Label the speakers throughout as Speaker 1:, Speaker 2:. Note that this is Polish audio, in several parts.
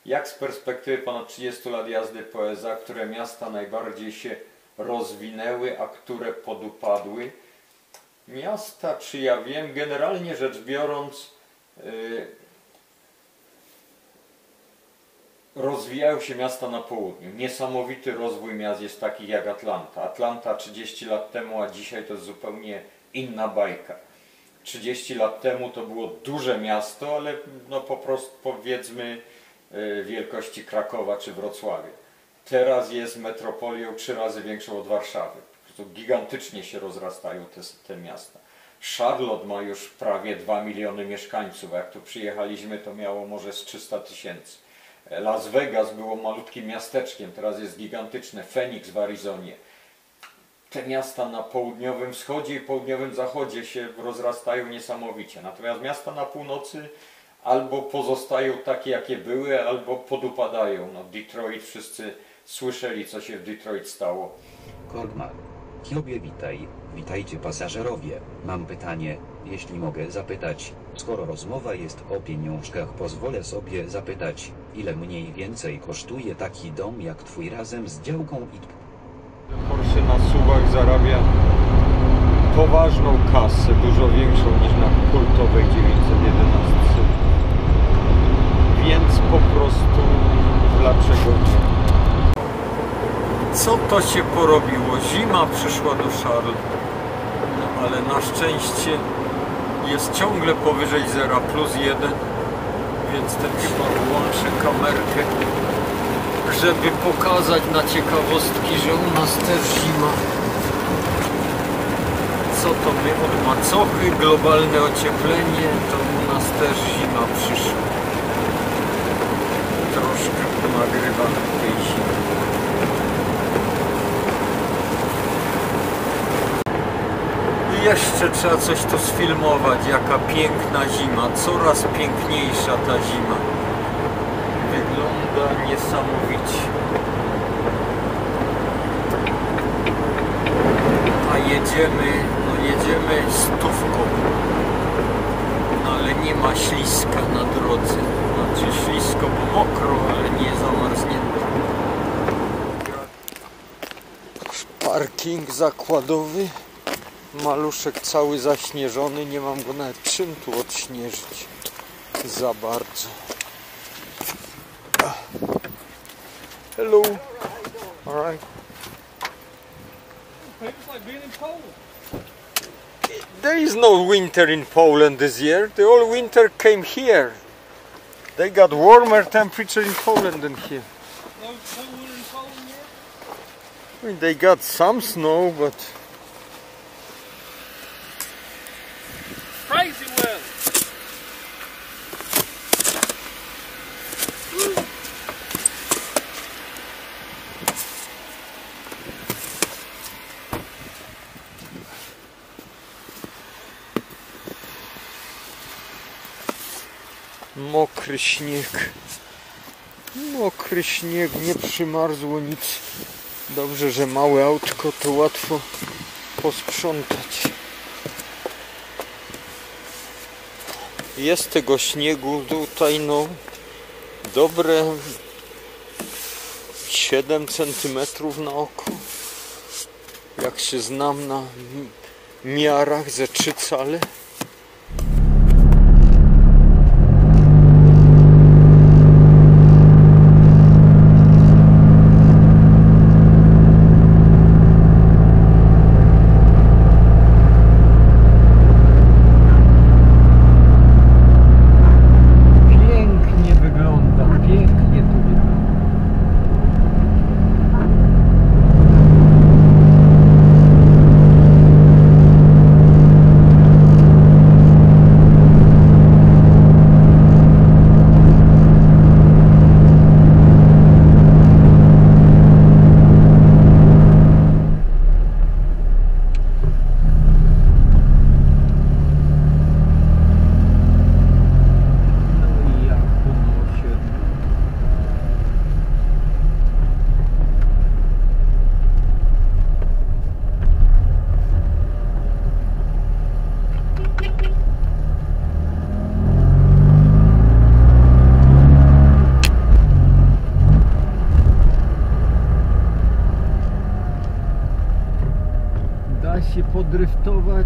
Speaker 1: jak z perspektywy ponad 30 lat jazdy po EZA, które miasta najbardziej się rozwinęły, a które podupadły. Miasta, czy ja wiem, generalnie rzecz biorąc, rozwijają się miasta na południu. Niesamowity rozwój miast jest takich jak Atlanta. Atlanta 30 lat temu, a dzisiaj to jest zupełnie inna bajka. 30 lat temu to było duże miasto, ale no po prostu powiedzmy wielkości Krakowa czy Wrocławia. Teraz jest metropolią 3 razy większą od Warszawy. Po prostu gigantycznie się rozrastają te miasta. Charlotte ma już prawie 2 miliony mieszkańców, a jak tu przyjechaliśmy, to miało może z 300 000. Las Vegas było malutkim miasteczkiem, teraz jest gigantyczne. Phoenix w Arizonie. Te miasta na południowym wschodzie i południowym zachodzie się rozrastają niesamowicie. Natomiast miasta na północy albo pozostają takie, jakie były, albo podupadają. No, Detroit, wszyscy słyszeli, co się w Detroit stało.
Speaker 2: Korgmar. Hiobie, witaj. Witajcie pasażerowie. Mam pytanie, jeśli mogę zapytać. Skoro rozmowa jest o pieniążkach, pozwolę sobie zapytać, ile mniej więcej kosztuje taki dom jak twój razem z działką i...
Speaker 1: Porsche na SUV-ach zarabia poważną kasę, dużo większą niż na kultowej 911. Więc po prostu dlaczego nie? Co to się porobiło? Zima przyszła do Charlotte, no, ale na szczęście jest ciągle powyżej 0 +1, więc ten chyba włączę kamerkę, żeby pokazać na ciekawostki, że u nas też zima. Co to my od macochy, globalne ocieplenie, to u nas też zima przyszła. Troszkę nagrywam tej zimy. I jeszcze trzeba coś tu sfilmować, jaka piękna zima, coraz piękniejsza ta zima. Wygląda niesamowicie. A jedziemy stówką. No ale nie ma śliska na drodze. Znaczy ślisko, bo mokro, ale nie zamarznięte. Parking zakładowy. Maluszek cały zaśnieżony, nie mam go nawet czym tu odśnieżyć. Za bardzo. Hello. All right.
Speaker 3: It's like being in Poland.
Speaker 1: There is no winter in Poland this year. The whole winter came here. They got warmer temperature in Poland than here.
Speaker 3: No winter in Poland yet?
Speaker 1: I mean, they got some snow, but
Speaker 3: Crazy weather.
Speaker 1: mokry śnieg. Mokry śnieg, nie przymarzło nic. Dobrze, że małe autko, to łatwo posprzątać. Jest tego śniegu tutaj, no, dobre 7 cm na oko. Jak się znam na miarach, ze 3 cale. Da się podryftować.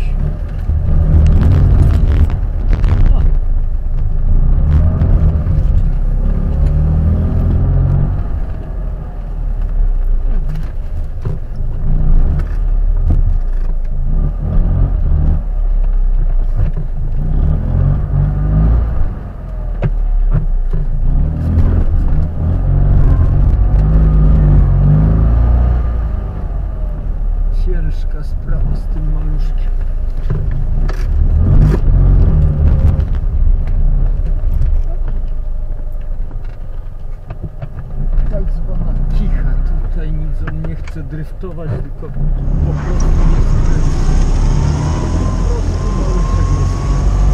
Speaker 1: Ciężka sprawa z tym maluszkiem. Tak zwana kicha. Tutaj nic on nie chce driftować, tylko po prostu nie skręci. Po prostu maluszek nie skręci.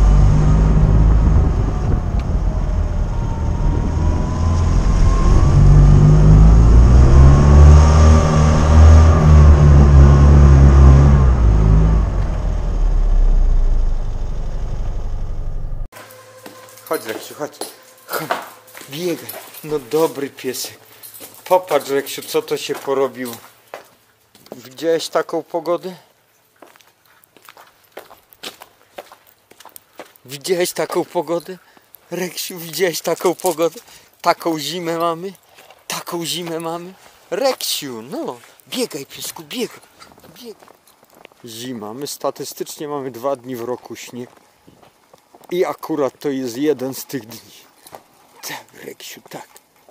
Speaker 4: Chodź, Reksiu, chodź. Chodź. Biegaj. No dobry piesek. Popatrz, Reksiu, co to się porobiło. Widziałeś taką pogodę? Widziałeś taką pogodę? Reksiu, widziałeś taką pogodę? Taką zimę mamy? Taką zimę mamy? Reksiu, no. Biegaj, piesku, biegaj. Biegaj. Zima. My statystycznie mamy 2 dni w roku śnieg. I akurat to jest jeden z tych dni. Tak, Reksiu, tak.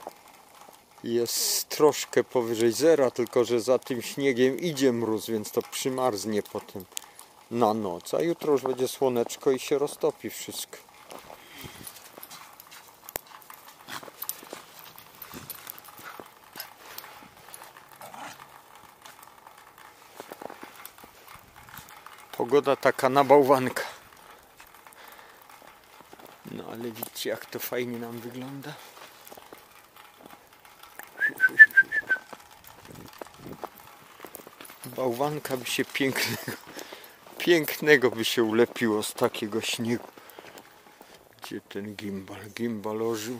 Speaker 4: Jest troszkę powyżej zera, tylko że za tym śniegiem idzie mróz, więc to przymarznie potem na noc. A jutro już będzie słoneczko i się roztopi wszystko. Pogoda taka na bałwanka. No ale widzicie, jak to fajnie nam wygląda. Bałwanka by się pięknego by się ulepiło z takiego śniegu. Gdzie ten gimbal? Gimbal ożył.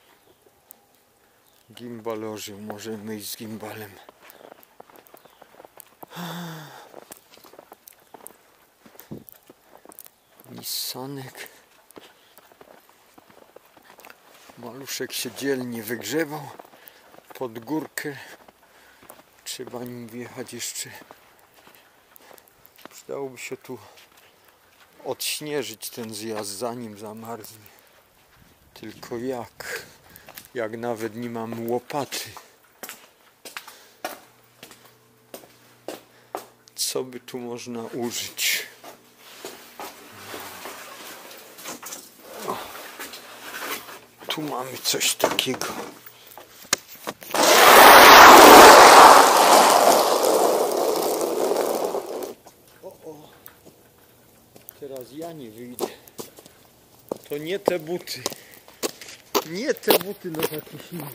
Speaker 4: Gimbal ożył. Możemy iść z gimbalem. Nissanek. Maluszek się dzielnie wygrzebał pod górkę. Trzeba nim wjechać jeszcze. Przydałoby się tu odśnieżyć ten zjazd, zanim zamarznie. Tylko jak? Jak nawet nie mam łopaty. Co by tu można użyć? Tu mamy coś takiego. O. Teraz ja nie wyjdę. To nie te buty. Nie te buty na taki śnieg.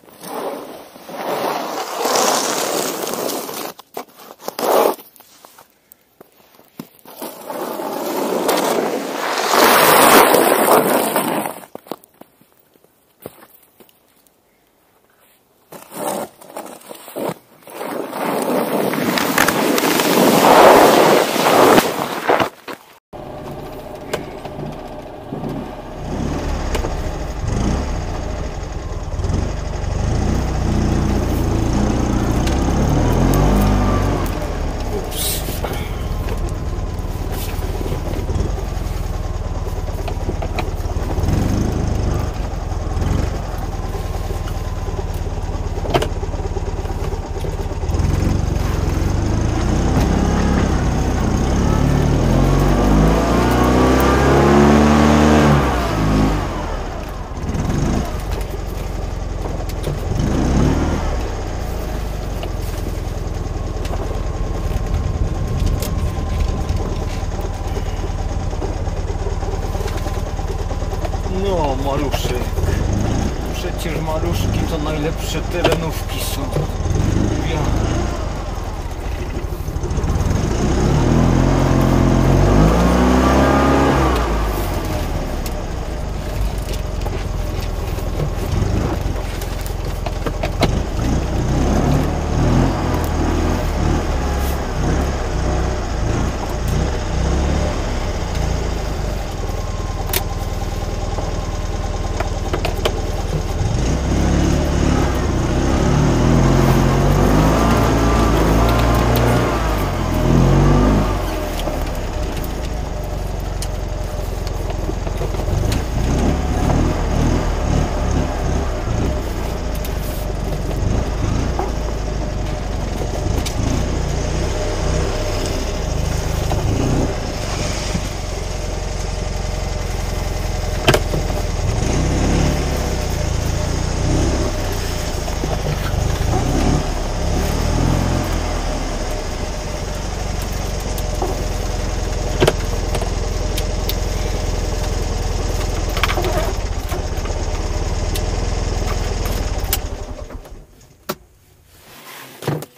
Speaker 4: No, maluszek. Przecież maluszki to najlepsze terenówki są. Ja.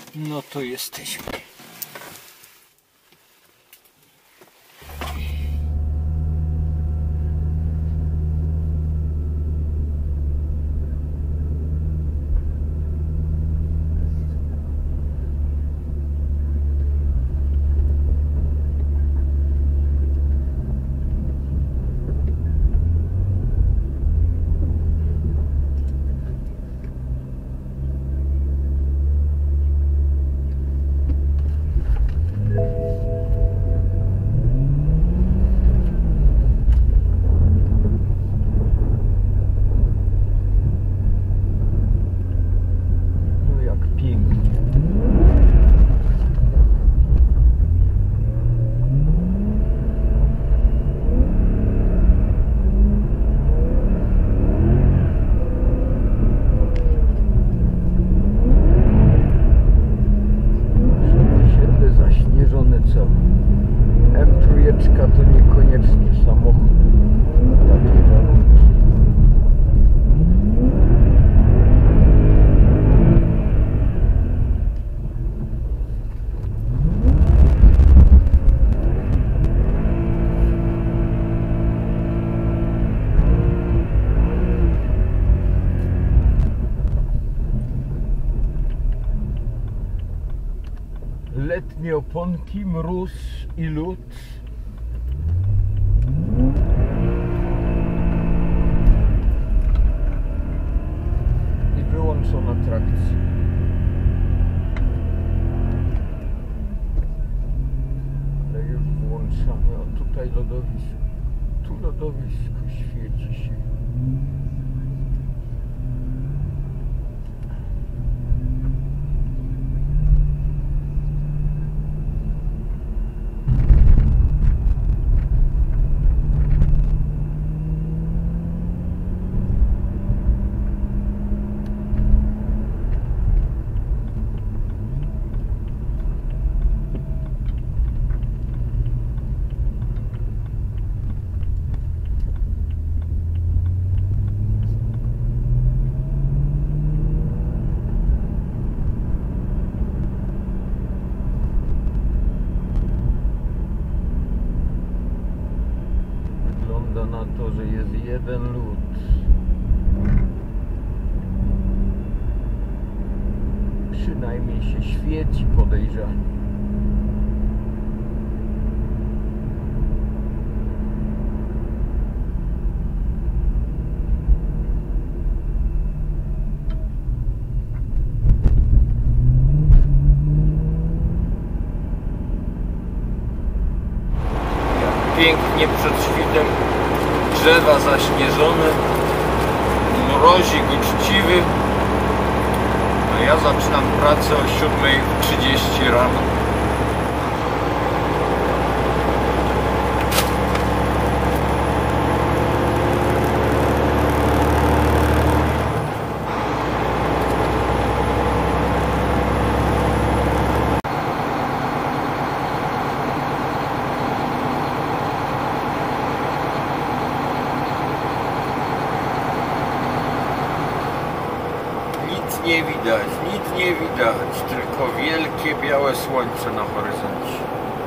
Speaker 4: No to jesteśmy. To niekoniecznie samochód. Takie warunki. Letnie oponki, mróz i lód. Wyłączona trakcja. Ale już włączamy. O, tutaj lodowisko. Tu lodowisko świeci się. Na to, że jest jeden lód. Przynajmniej się świeci, podejrzanie. Pięknie przed świtem, drzewa zaśnieżone, mrozik uczciwy, a ja zaczynam pracę o 7:30 rano. Nie widać, nic nie widać, tylko wielkie białe słońce na horyzoncie.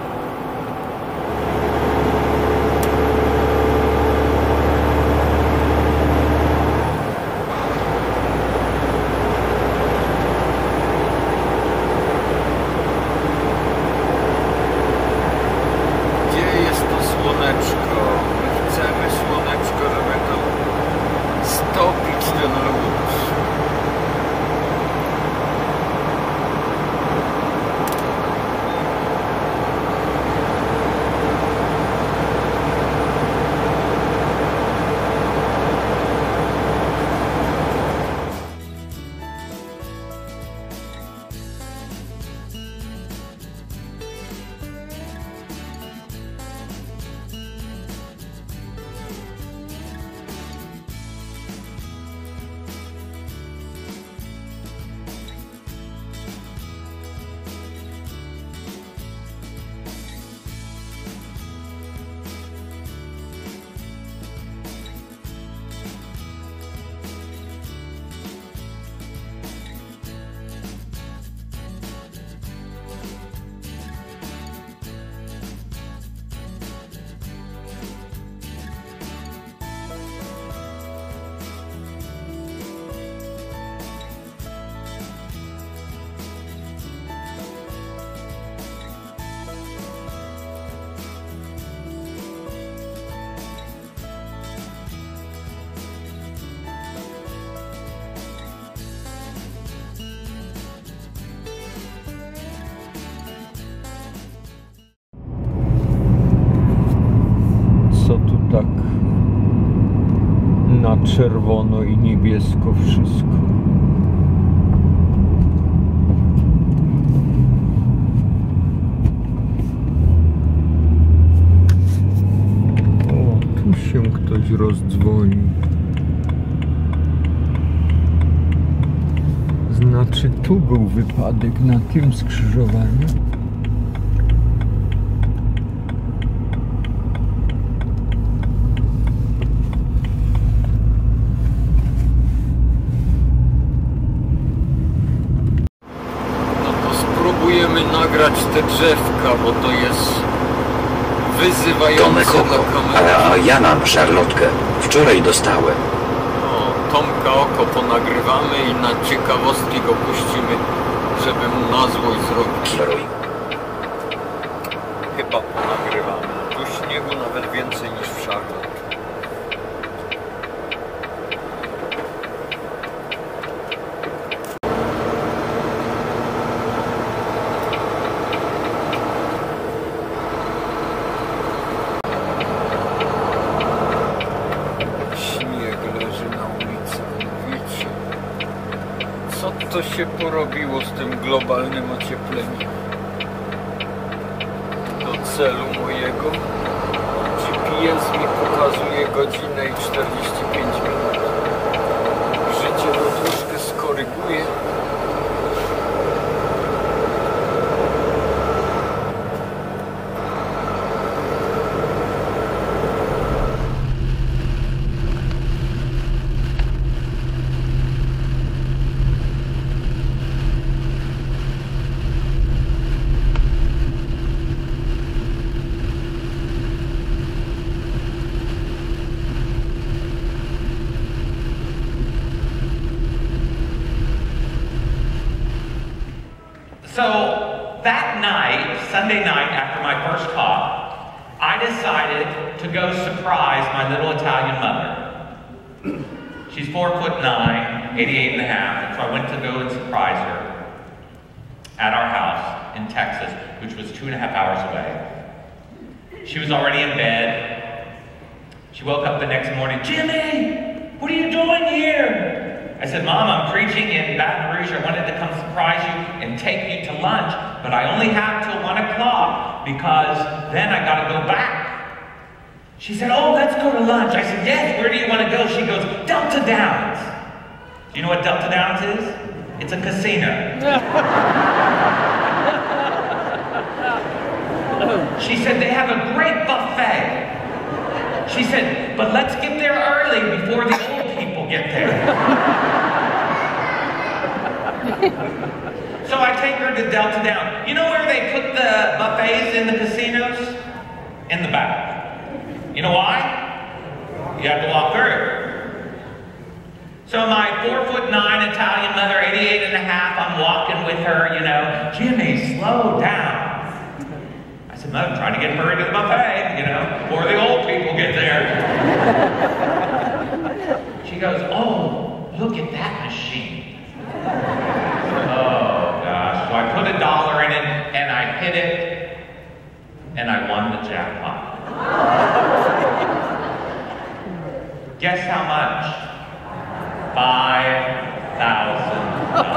Speaker 4: Gdzie jest to słoneczko? My chcemy słoneczko, żeby to stopić ten lód.
Speaker 1: czerwono i niebiesko wszystko. O, tu się ktoś rozdzwonił. Znaczy tu był wypadek na tym skrzyżowaniu. Spróbujemy nagrać te drzewka, bo to jest wyzywające
Speaker 2: Tomek
Speaker 1: dla
Speaker 2: oko,
Speaker 1: kamery.
Speaker 2: a ja mam szarlotkę. Wczoraj dostałem.
Speaker 1: O, Tomka oko ponagrywamy i na ciekawostki go puścimy, żeby mu na złość zrobić. Chyba ponagrywamy. Tu śniegu nawet więcej niż w Charlotte. Co się porobiło z tym globalnym ociepleniem? Do celu mojego GPS mi pokazuje godzinę i 45 minut. Życie to troszkę skoryguje.
Speaker 5: So that night, Sunday night, after my first talk, I decided to go surprise my little Italian mother. She's 4'9", 88 and a half, so I went to go and surprise her at our house in Texas, which was 2.5 hours away. She was already in bed. She woke up the next morning, "Jimmy, what are you doing here?" I said, "Mom, I'm preaching in Baton Rouge. I wanted to come surprise you and take you to lunch, but I only have till 1 o'clock because then I gotta go back." She said, "Oh, let's go to lunch." I said, "Yes, where do you want to go?" She goes, "Delta Downs." Do you know what Delta Downs is? It's a casino. She said, "They have a great buffet." She said, "But let's get there early before the old people get there." So I take her to Delta Downs. You know where they put the buffets in the casinos? In the back. You know why? You have to walk through. So my 4'9" Italian mother, 88 and a half, I'm walking with her, you know, "Jimmy, slow down." I said, "Mother, I'm trying to get her into the buffet, you know, before the old people get there." She goes, "Oh, look at that machine." Oh gosh, so I put $1 in it and I hit it and I won the jackpot. Guess how much? $5,000.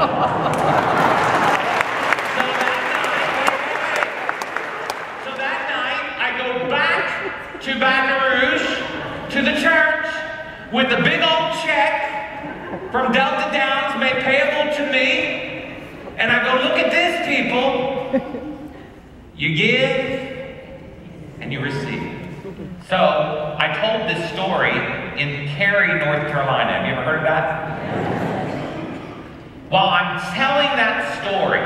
Speaker 5: So that night, I go back to Baton Rouge, to the church, with a big old check from Delta Downs made payable to me, and I go, "Look at this, people. You give and you receive." So I told this story in Cary, North Carolina. Have you ever heard of that? While I'm telling that story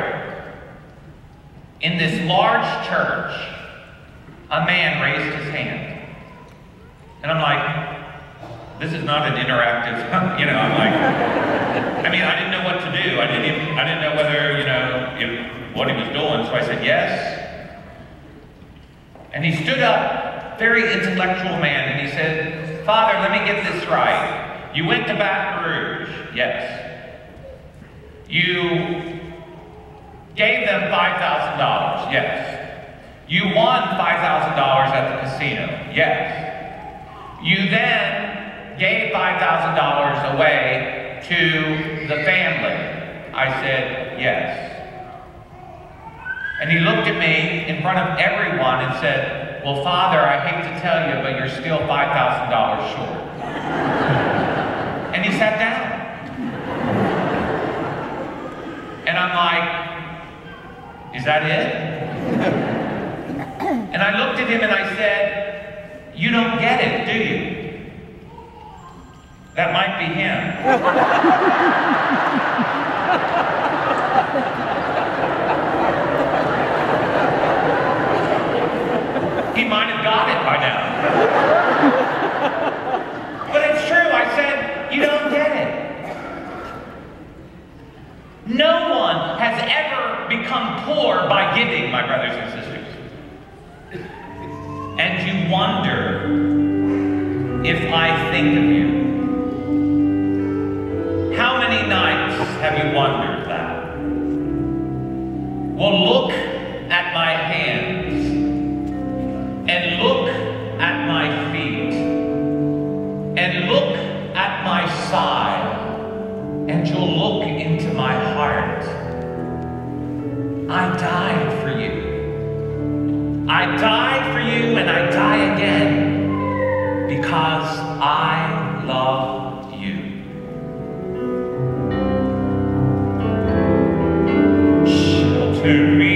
Speaker 5: in this large church, a man raised his hand. And I'm like, this is not an interactive, you know, I'm like, I mean, I didn't know what to do. I didn't know whether, you know, what he was doing. So I said, "Yes." And he stood up, very intellectual man, and he said, "Father, let me get this right. You went to Baton Rouge." "Yes." "You gave them $5,000. "Yes." "You won $5,000 at the casino." "Yes." "You then gave $5,000 away to the family. I said, yes. And he looked at me in front of everyone and said, well, Father, I hate to tell you, but you're still $5,000 short. And he sat down. And I'm like, is that it? And I looked at him and I said, you don't get it, do you? That might be him. He might have got it by now. But it's true, I said, you don't get it. No one has ever become poor by giving, my brothers and sisters. And you wonder if I think of you. How many nights have you wondered that? Well, look at my hands and look at my feet and look at my side, and you'll look into my heart. I died for you. I died for you, and I die again because I love you. Shelter me